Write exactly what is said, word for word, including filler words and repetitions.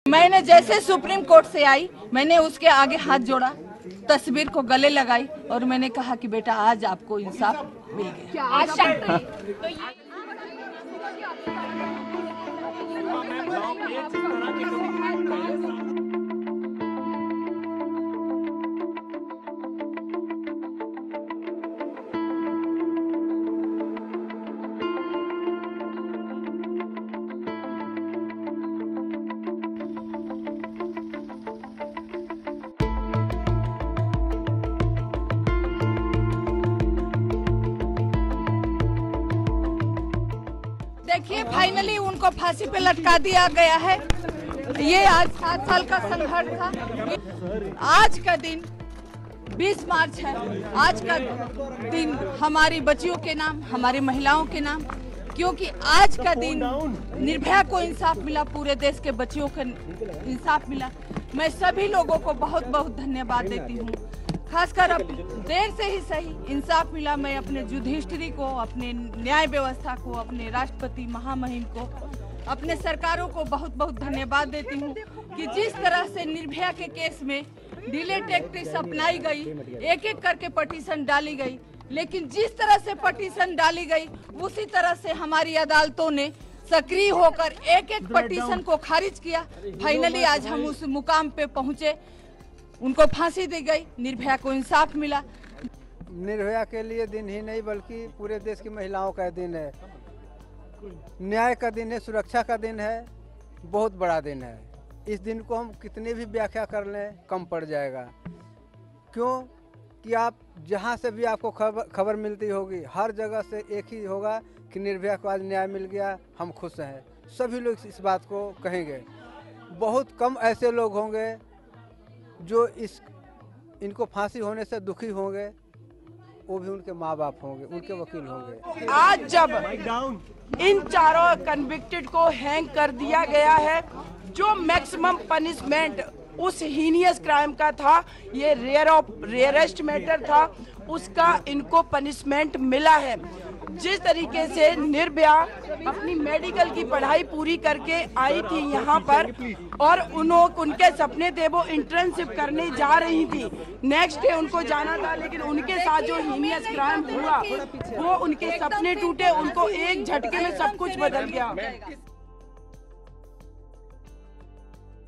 मैंने जैसे supreme court से आई, मैंने उसके आगे हाथ जोड़ा, तस्वीर को गले लगाई और मैंने कहा कि बेटा आज आपको इंसाफ मिल गया। आज तो ये देखिए, फाइनली उनको फांसी पे लटका दिया गया है। ये आज सात साल का संघर्ष था। आज का दिन बीस मार्च है। आज का दिन हमारी बच्चियों के नाम, हमारी महिलाओं के नाम, क्योंकि आज का दिन निर्भया को इंसाफ मिला, पूरे देश के बच्चियों को इंसाफ मिला। मैं सभी लोगों को बहुत बहुत धन्यवाद देती हूँ। खासकर अब देर से ही सही इंसाफ मिला। मैं अपने जुडिशरी को, अपने न्याय व्यवस्था को, अपने राष्ट्रपति महामहिम को, अपने सरकारों को बहुत बहुत धन्यवाद देती हूँ कि जिस तरह से निर्भया के केस में डिले टैक्टिक्स अपनाई गई, एक एक करके पटिशन डाली गई, लेकिन जिस तरह से पटिशन डाली गई उसी तरह से हमारी अदालतों ने सक्रिय होकर एक एक पटिशन को खारिज किया। फाइनली आज हम उस मुकाम पे पहुंचे, उनको फांसी दी गई, निर्भया को इंसाफ मिला। निर्भया के लिए दिन ही नहीं बल्कि पूरे देश की महिलाओं का दिन है, न्याय का दिन है, सुरक्षा का दिन है, बहुत बड़ा दिन है। इस दिन को हम कितने भी व्याख्या कर लें कम पड़ जाएगा। क्यों कि आप जहां से भी आपको खबर खबर मिलती होगी, हर जगह से एक ही होगा कि निर्भया को आज न्याय मिल गया, हम खुश हैं। सभी लोग इस बात को कहेंगे। बहुत कम ऐसे लोग होंगे जो इस इनको फांसी होने से दुखी होंगे, वो भी उनके माँ बाप होंगे, उनके वकील होंगे। आज जब इन चारों कन्विक्टेड को हैंग कर दिया गया है, जो मैक्सिमम पनिशमेंट उस हीनियस क्राइम का था, ये रेयर ऑफ रेयरेस्ट मैटर था, उसका इनको पनिशमेंट मिला है। जिस तरीके से निर्भया अपनी मेडिकल की पढ़ाई पूरी करके आई थी यहाँ पर और उन्होंने उनके सपने थे, वो इंटर्नशिप करने जा रही थी, नेक्स्ट डे उनको जाना था, लेकिन उनके साथ जो हीनियस क्राइम हुआ वो उनके सपने टूटे, उनको एक झटके में सब कुछ बदल गया।